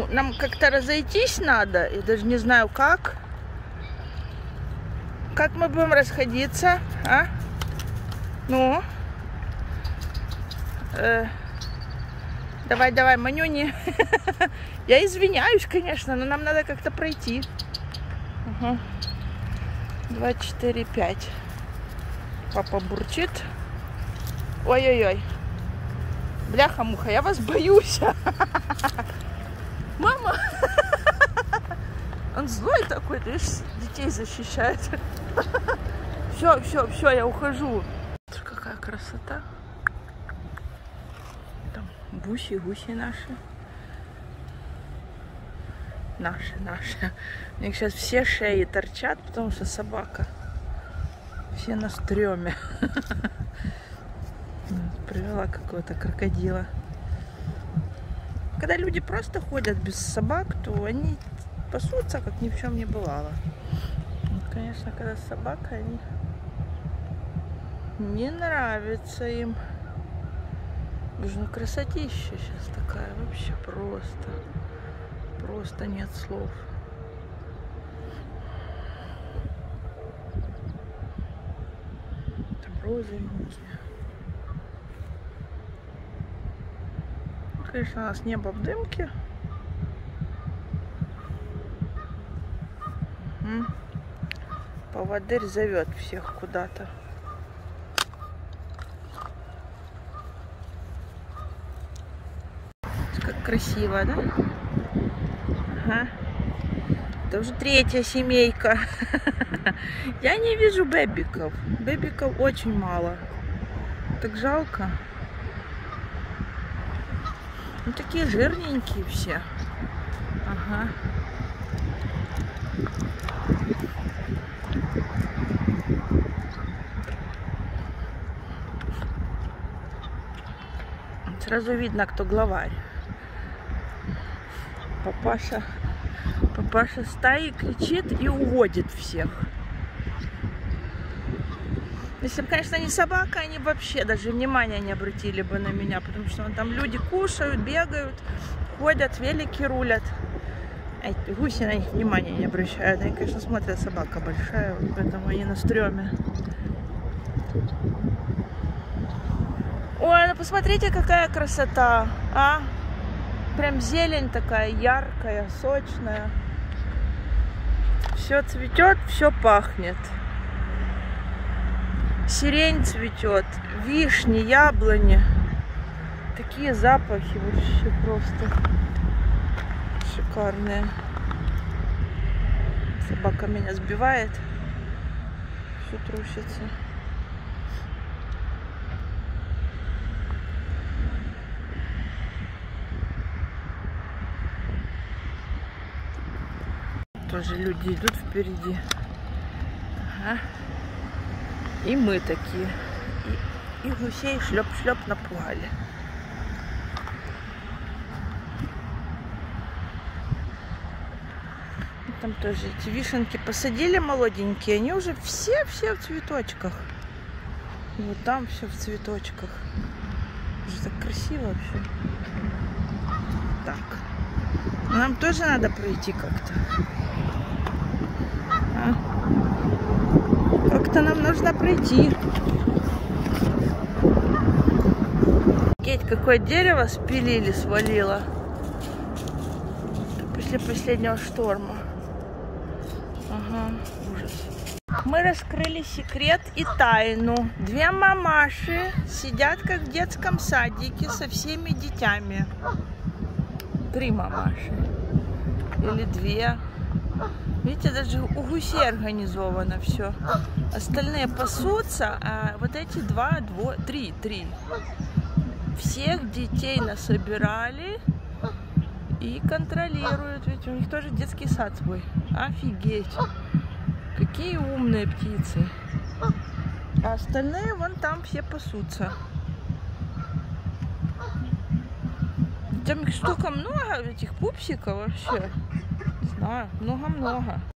Ну, нам как-то разойтись надо. Я даже не знаю, как. Как мы будем расходиться, а? Ну? Давай, Манюни. Я извиняюсь, конечно, но нам надо как-то пройти. 2, 4, 5. Папа бурчит. Ой-ой-ой. Бляха-муха, я вас боюсь. Мама. Он злой такой, ты видишь, детей защищает. Все, я ухожу. Какая красота. Там гуси наши. Наши. У них сейчас все шеи торчат, потому что собака. Все на стреме. Привела какого-то крокодила. Когда люди просто ходят без собак, то они пасутся, как ни в чем не бывало. Конечно, когда собака, они не нравится им. Боже, ну красотища сейчас такая, вообще просто нет слов. Там розы везде. Конечно, у нас небо в дымке. Поводырь зовет всех куда-то. Как красиво, да? Ага. Это уже третья семейка. Я не вижу бэбиков. Бэбиков очень мало. Так жалко. Ну, такие жирненькие все. Ага. Сразу видно, кто главарь. Папаша стаи кричит и уводит всех. Если бы, конечно, не собака, они вообще даже внимания не обратили бы на меня, потому что там люди кушают, бегают, ходят, велики рулят. Эти гуси на них внимания не обращают. Они, конечно, смотрят, собака большая, поэтому они на стреме. Ой, ну посмотрите, какая красота, а? Прям зелень такая яркая, сочная. Все цветет, все пахнет. Сирень цветет, вишни, яблони. Такие запахи вообще просто шикарные. Собака меня сбивает. Все трусится. Тоже люди идут впереди. Ага. И мы такие. И гусей шлеп-шлеп напугали. Там тоже эти вишенки посадили молоденькие. Они уже все в цветочках. И вот там все в цветочках. Уже так красиво вообще. Так. Нам тоже надо пройти как-то. Как-то нам нужно пройти. Кеть, какое дерево спилили, свалило. После последнего шторма. Ага, ужас. Мы раскрыли секрет и тайну. Две мамаши сидят как в детском садике со всеми детьми. 3 мамаши. Или 2. Видите, даже у гусей организовано все. Остальные пасутся, а вот эти 3. Всех детей насобирали и контролируют. Ведь у них тоже детский сад свой. Офигеть. Какие умные птицы. А остальные вон там все пасутся. Там их столько много, этих пупсиков вообще. Не знаю, много-много.